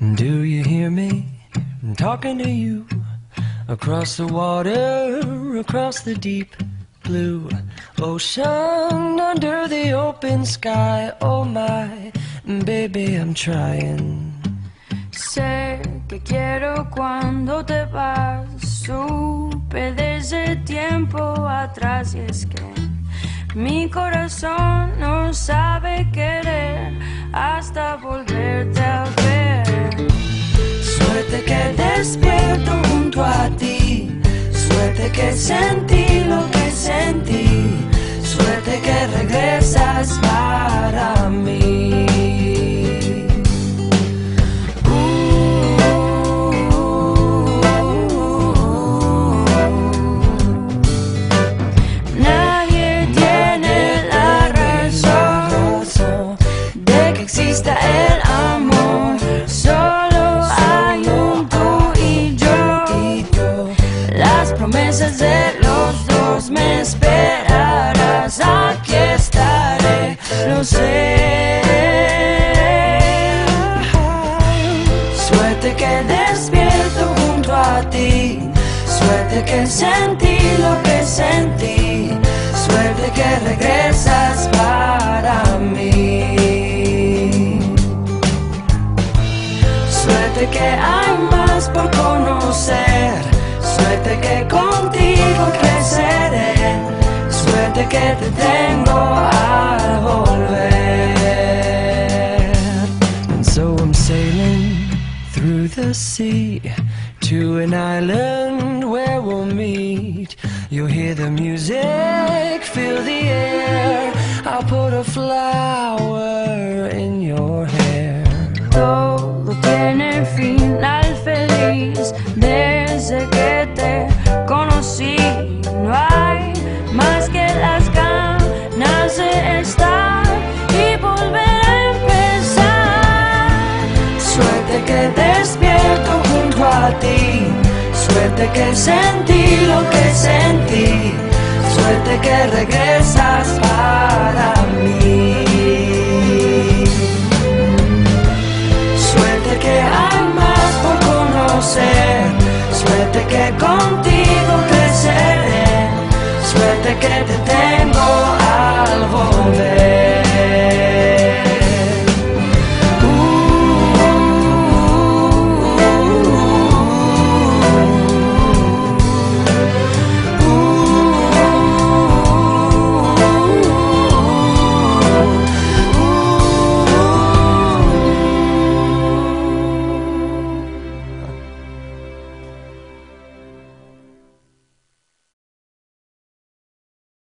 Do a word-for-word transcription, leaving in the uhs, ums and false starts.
Do you hear me? I'm talking to you. Across the water, across the deep blue ocean, under the open sky. Oh my, baby, I'm trying. Sé que quiero cuando te vas. Supe desde tiempo atrás y es que mi corazón no sabe querer hasta volverte a ver. Suerte que despierto junto a ti, suerte que sentí lo que sentí, suerte que regresas para mí. Nadie tiene la razón de que exista el amor. Solo hay un tú y yo. Las promesas de los dos, me esperarás, aquí estaré, lo sé. Suerte que despierto junto a ti, suerte que sentí lo que sentí, suerte que regresas para mí. Suerte que hay más por conocer, suerte que contigo creceré, suerte que te tengo al volver. And so I'm sailing through the sea to an island where we'll meet. You'll hear the music, feel the air. I'll put a flower in your hair. Todo tiene final feliz desde que te conocí. No hay más que las ganas de estar y volver a empezar. Suerte que despierto junto a ti, suerte que sentí lo que sentí, suerte que regresas